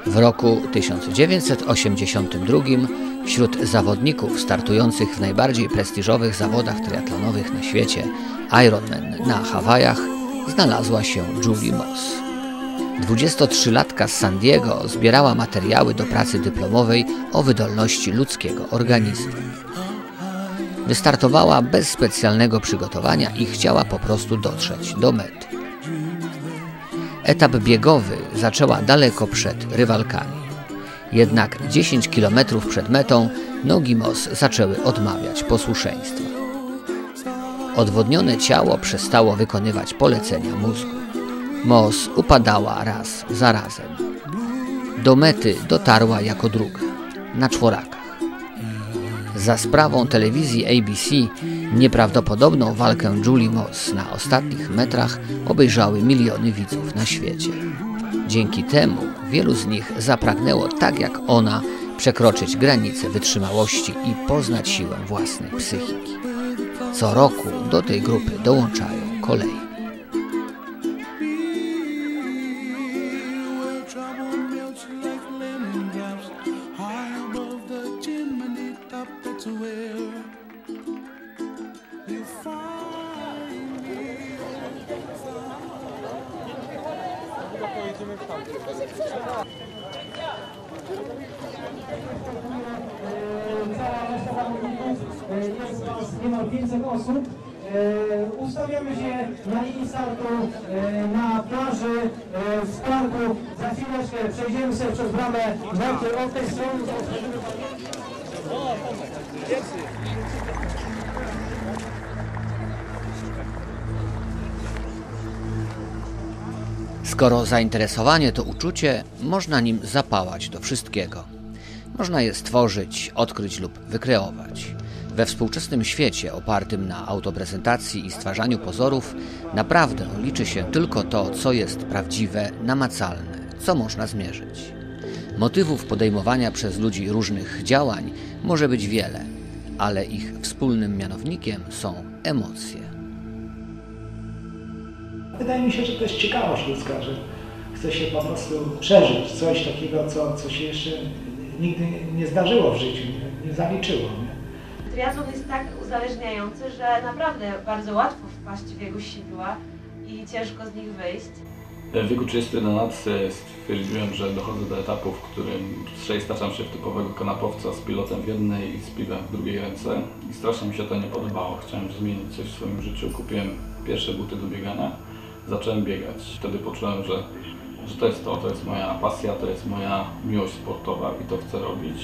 W roku 1982 wśród zawodników startujących w najbardziej prestiżowych zawodach triatlonowych na świecie, Ironman na Hawajach, znalazła się Julie Moss. 23-latka z San Diego zbierała materiały do pracy dyplomowej o wydolności ludzkiego organizmu. Wystartowała bez specjalnego przygotowania i chciała po prostu dotrzeć do mety. Etap biegowy zaczęła daleko przed rywalkami. Jednak 10 km przed metą nogi Moss zaczęły odmawiać posłuszeństwa. Odwodnione ciało przestało wykonywać polecenia mózgu. Moss upadała raz za razem. Do mety dotarła jako druga, na czworakach. Za sprawą telewizji ABC nieprawdopodobną walkę Julie Moss na ostatnich metrach obejrzały miliony widzów na świecie. Dzięki temu wielu z nich zapragnęło tak jak ona przekroczyć granice wytrzymałości i poznać siłę własnej psychiki. Co roku do tej grupy dołączają kolejni. Jest nas niemal 500 osób. Ustawiamy się na linii startu, na plaży w parku. Za chwileczkę przejdziemy sobie przez bramę mety od tej strony. Skoro zainteresowanie to uczucie, można nim zapałać do wszystkiego. Można je stworzyć, odkryć lub wykreować. We współczesnym świecie opartym na autoprezentacji i stwarzaniu pozorów naprawdę liczy się tylko to, co jest prawdziwe, namacalne, co można zmierzyć. Motywów podejmowania przez ludzi różnych działań może być wiele, ale ich wspólnym mianownikiem są emocje. Wydaje mi się, że to jest ciekawość ludzka, że chce się po prostu przeżyć coś takiego, co się jeszcze nigdy nie zdarzyło w życiu, nie zaliczyło. Nie? Triatlon jest tak uzależniający, że naprawdę bardzo łatwo wpaść w jego sidła i ciężko z nich wyjść. W wieku 31 lat stwierdziłem, że dochodzę do etapu, w którym staczam się w typowego kanapowca z pilotem w jednej i z piwem w drugiej ręce. I strasznie mi się to nie podobało. Chciałem zmienić coś w swoim życiu. Kupiłem pierwsze buty do biegania. Zacząłem biegać. Wtedy poczułem, że to jest moja pasja, to jest moja miłość sportowa i to chcę robić.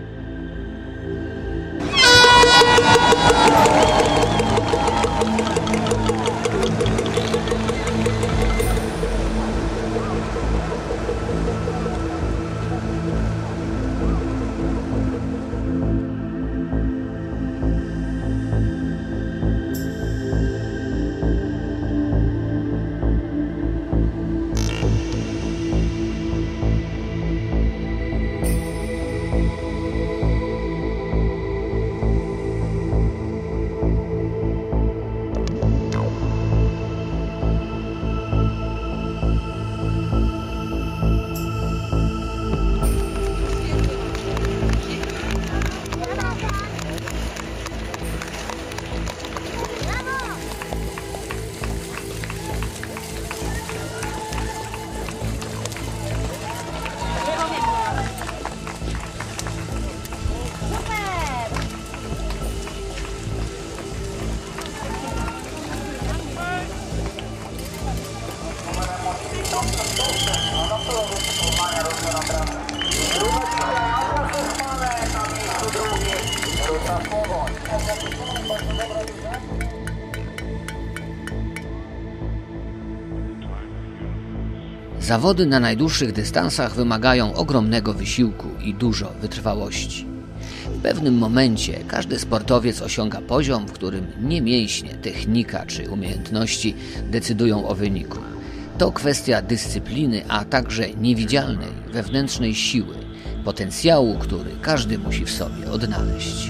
Zawody na najdłuższych dystansach wymagają ogromnego wysiłku i dużo wytrwałości. W pewnym momencie każdy sportowiec osiąga poziom, w którym nie mięśnie, technika czy umiejętności decydują o wyniku. To kwestia dyscypliny, a także niewidzialnej, wewnętrznej siły, potencjału, który każdy musi w sobie odnaleźć.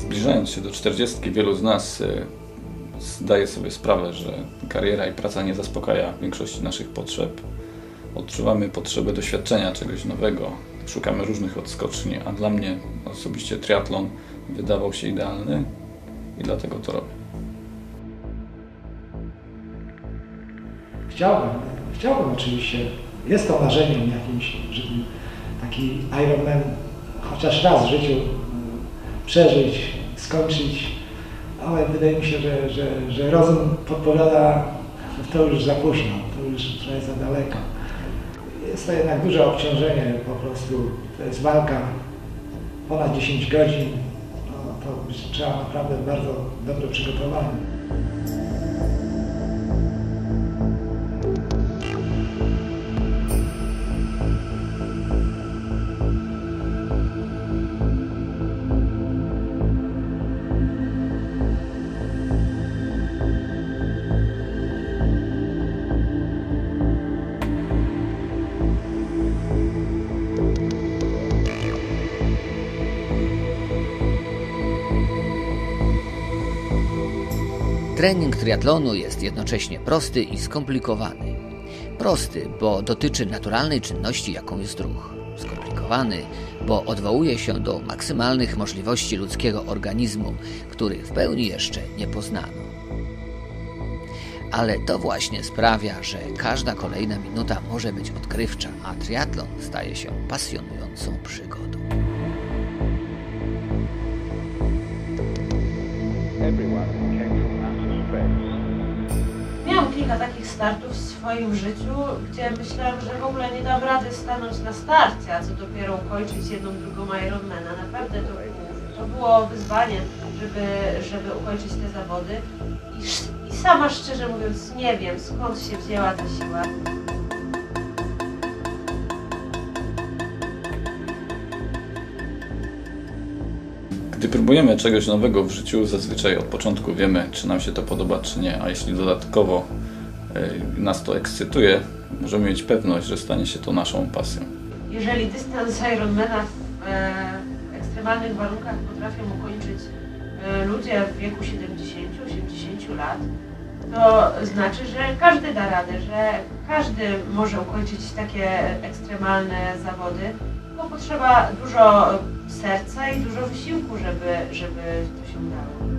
Zbliżając się do 40, wielu z nas zdaje sobie sprawę, że kariera i praca nie zaspokaja większości naszych potrzeb. Odczuwamy potrzebę doświadczenia czegoś nowego, szukamy różnych odskoczni, a dla mnie osobiście triatlon wydawał się idealny i dlatego to robię. Chciałbym oczywiście, jest to marzeniem jakimś, żeby taki Ironman chociaż raz w życiu przeżyć, skończyć, ale wydaje mi się, że rozum podpowiada, że to już za późno, to już trochę za daleko. Jest to jednak duże obciążenie po prostu, to jest walka ponad 10 godzin, no, to trzeba naprawdę bardzo dobre przygotowanie. Trening triatlonu jest jednocześnie prosty i skomplikowany. Prosty, bo dotyczy naturalnej czynności, jaką jest ruch. Skomplikowany, bo odwołuje się do maksymalnych możliwości ludzkiego organizmu, który w pełni jeszcze nie poznano. Ale to właśnie sprawia, że każda kolejna minuta może być odkrywcza, a triatlon staje się pasjonującą przygodą. Miałam kilka takich startów w swoim życiu, gdzie myślałam, że w ogóle nie dam rady stanąć na starcie, a co dopiero ukończyć jedną, drugą Ironmana. Naprawdę to było wyzwanie, żeby ukończyć te zawody. I sama szczerze mówiąc nie wiem, skąd się wzięła ta siła. Gdy próbujemy czegoś nowego w życiu, zazwyczaj od początku wiemy, czy nam się to podoba, czy nie, a jeśli dodatkowo nas to ekscytuje, możemy mieć pewność, że stanie się to naszą pasją. Jeżeli dystans Ironmana w ekstremalnych warunkach potrafią ukończyć ludzie w wieku 70-80 lat, to znaczy, że każdy da radę, że każdy może ukończyć takie ekstremalne zawody, tylko potrzeba dużo serca i dużo wysiłku, żeby to się udało.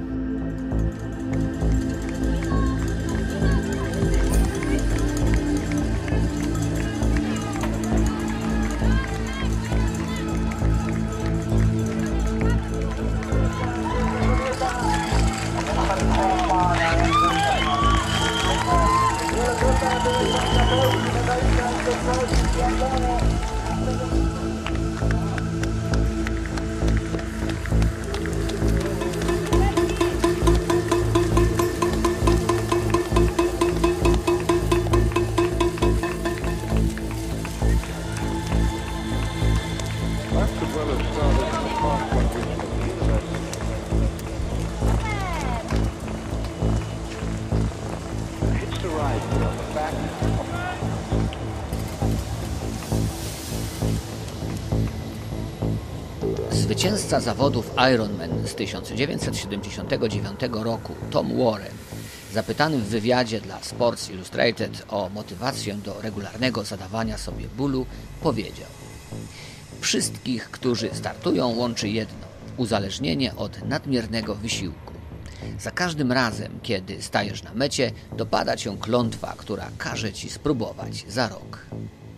Zwycięzca zawodów Ironman z 1979 roku Tom Warren, zapytany w wywiadzie dla Sports Illustrated o motywację do regularnego zadawania sobie bólu, powiedział: wszystkich, którzy startują, łączy jedno – uzależnienie od nadmiernego wysiłku. Za każdym razem, kiedy stajesz na mecie, dopada cię klątwa, która każe ci spróbować za rok.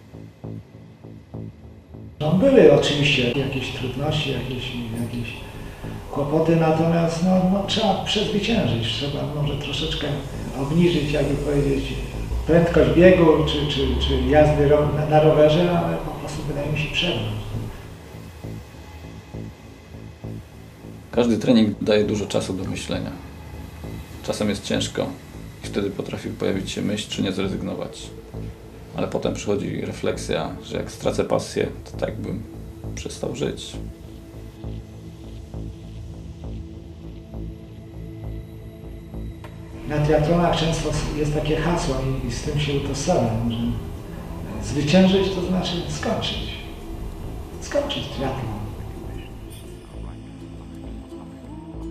No, były oczywiście jakieś trudności, jakieś kłopoty, natomiast trzeba przezwyciężyć, trzeba może troszeczkę obniżyć, jakby powiedzieć, prędkość biegu czy jazdy na rowerze, ale po prostu wydaje mi się przebrnąć. Każdy trening daje dużo czasu do myślenia. Czasem jest ciężko i wtedy potrafi pojawić się myśl, czy nie zrezygnować. Ale potem przychodzi refleksja, że jak stracę pasję, to tak bym przestał żyć. Na triatlonach często jest takie hasło i z tym się utożsamiam, że zwyciężyć to znaczy skończyć. Skończyć triatlon.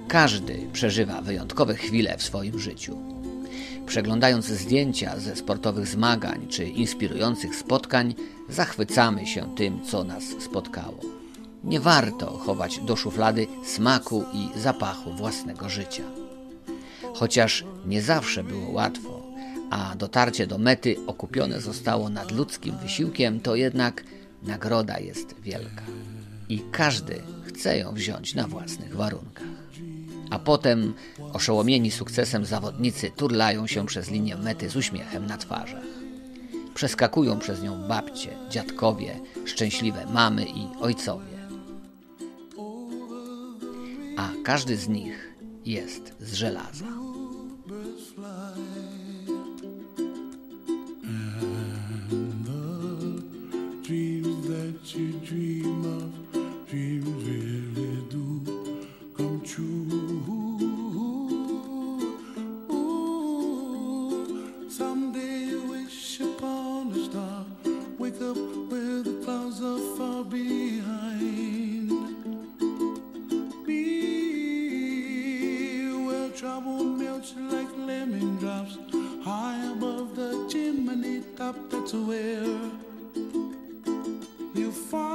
Każdy przeżywa wyjątkowe chwile w swoim życiu. Przeglądając zdjęcia ze sportowych zmagań czy inspirujących spotkań, zachwycamy się tym, co nas spotkało. Nie warto chować do szuflady smaku i zapachu własnego życia. Chociaż nie zawsze było łatwo, a dotarcie do mety okupione zostało nadludzkim wysiłkiem, to jednak nagroda jest wielka. I każdy chce ją wziąć na własnych warunkach. A potem oszołomieni sukcesem zawodnicy turlają się przez linię mety z uśmiechem na twarzach. Przeskakują przez nią babcie, dziadkowie, szczęśliwe mamy i ojcowie. A każdy z nich jest z żelaza. Trouble melts like lemon drops high above the chimney top. That's where you find